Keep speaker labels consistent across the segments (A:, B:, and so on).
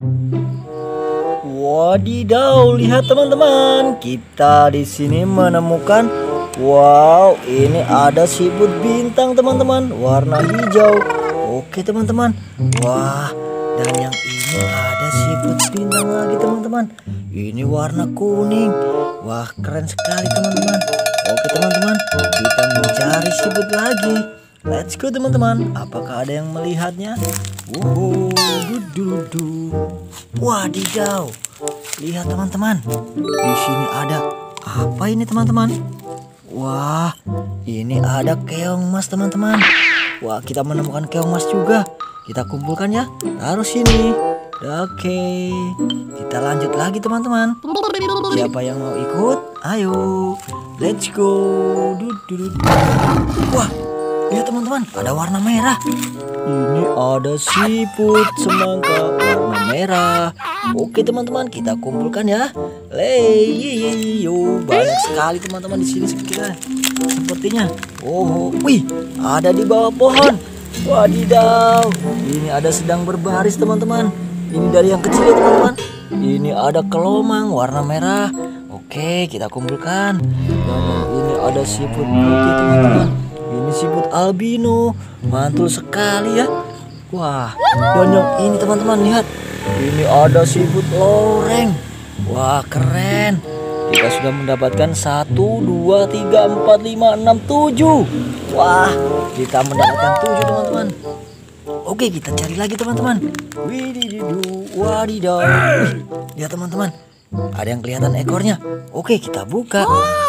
A: Wadidaw, lihat teman-teman, kita di sini menemukan, wow, ini ada siput bintang teman-teman, warna hijau. Oke teman-teman, wah, dan yang ini ada siput bintang lagi teman-teman. Ini warna kuning, wah keren sekali teman-teman. Oke teman-teman, kita mencari siput lagi. Let's go teman-teman. Apakah ada yang melihatnya? Dududu. Wadidaw. Lihat teman-teman. Di sini ada apa ini teman-teman? Wah, ini ada keong mas teman-teman. Wah, kita menemukan keong mas juga. Kita kumpulkan ya. Taruh sini. Oke. Kita lanjut lagi teman-teman. Siapa yang mau ikut? Ayo. Let's go. Dududu. Wah, lihat teman-teman, ada warna merah. Ini ada siput semangka warna merah. Oke teman-teman, kita kumpulkan ya. Yo, banyak sekali teman-teman di sini sepertinya. Oh, wih, ada di bawah pohon. Wadidaw, ini ada sedang berbaris teman-teman. Ini dari yang kecil ya teman-teman. Ini ada kelomang warna merah. Oke, kita kumpulkan. Dan ini ada siput putih teman-teman. Ini siput albino, mantul sekali ya. Wah, dan yang ini teman-teman lihat. Ini ada siput loreng. Wah, keren. Kita sudah mendapatkan 1, 2, 3, 4, 5, 6, 7. Wah, kita mendapatkan 7 teman-teman. Oke, kita cari lagi teman-teman. Wadidaw. Lihat teman-teman, ada yang kelihatan ekornya. Oke, kita buka.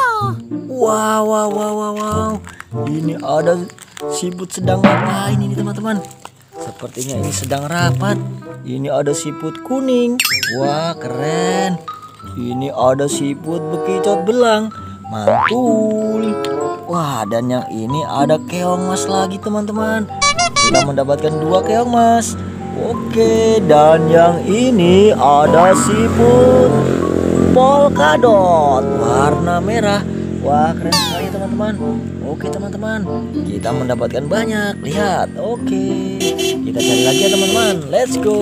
A: Wow. Ini ada siput sedang ngapain ini teman-teman? Sepertinya ini sedang rapat. Ini ada siput kuning. Wah, keren. Ini ada siput bekicot belang, mantul. Wah, dan yang ini ada keong mas lagi teman-teman. Kita mendapatkan 2 keong mas. Oke, dan yang ini ada siput polkadot warna merah. Wah, keren sekali teman-teman. Oke teman-teman, kita mendapatkan banyak. Lihat, oke. Kita cari lagi ya teman-teman. Let's go.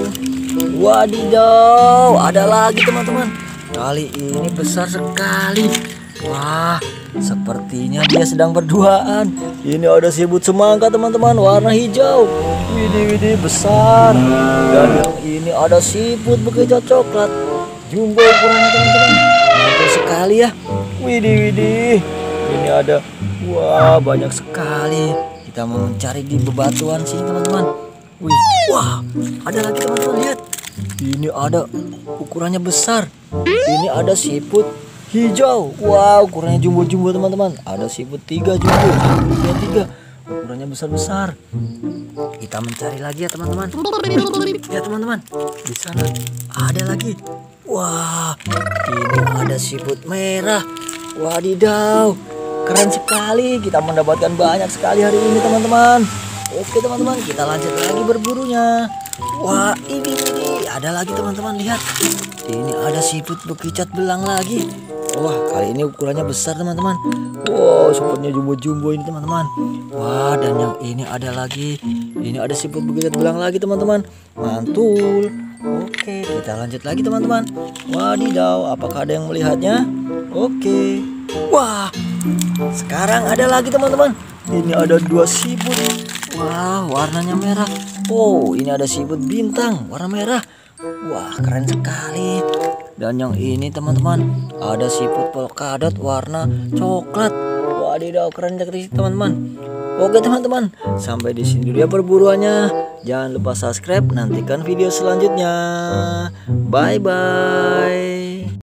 A: Wadidaw, ada lagi teman-teman. Kali ini besar sekali. Wah, sepertinya dia sedang berduaan. Ini ada siput semangka teman-teman, warna hijau. Widih, besar. Dan yang ini ada siput bekicot coklat, jumbo ukurannya teman-teman. Mantul sekali ya. Widih. Ini ada, wah, banyak sekali. Kita mau mencari di bebatuan sini teman-teman. Wah, ada lagi teman-teman, lihat. Ini ada ukurannya besar. Ini ada siput hijau. Wow, ukurannya jumbo-jumbo teman-teman. Ada siput 3 jumbo, 3 ukurannya besar-besar. Kita mencari lagi ya teman-teman. Ya teman-teman, di sana ada lagi. Wah, ini ada siput merah. Wadidaw, keren sekali. Kita mendapatkan banyak sekali hari ini teman-teman. Oke teman-teman, kita lanjut lagi berburunya. Wah, ini ada lagi teman-teman, lihat. Ini ada siput bekicot belang lagi. Wah, kali ini ukurannya besar teman-teman. Wow, siputnya jumbo-jumbo ini teman-teman. Wah, dan yang ini ada lagi. Ini ada siput bekicot belang lagi teman-teman. Mantul. Oke, kita lanjut lagi teman-teman. Wadidaw, apakah ada yang melihatnya? Oke. Wah, sekarang ada lagi teman-teman. Ini ada 2 siput. Wah, warnanya merah. Oh, ini ada siput bintang warna merah. Wah, keren sekali. Dan yang ini teman-teman, ada siput polkadot warna coklat. Wadidaw, keren sekali teman-teman. Oke teman-teman, sampai di sini dulu ya perburuannya. Jangan lupa subscribe, nantikan video selanjutnya. Bye bye.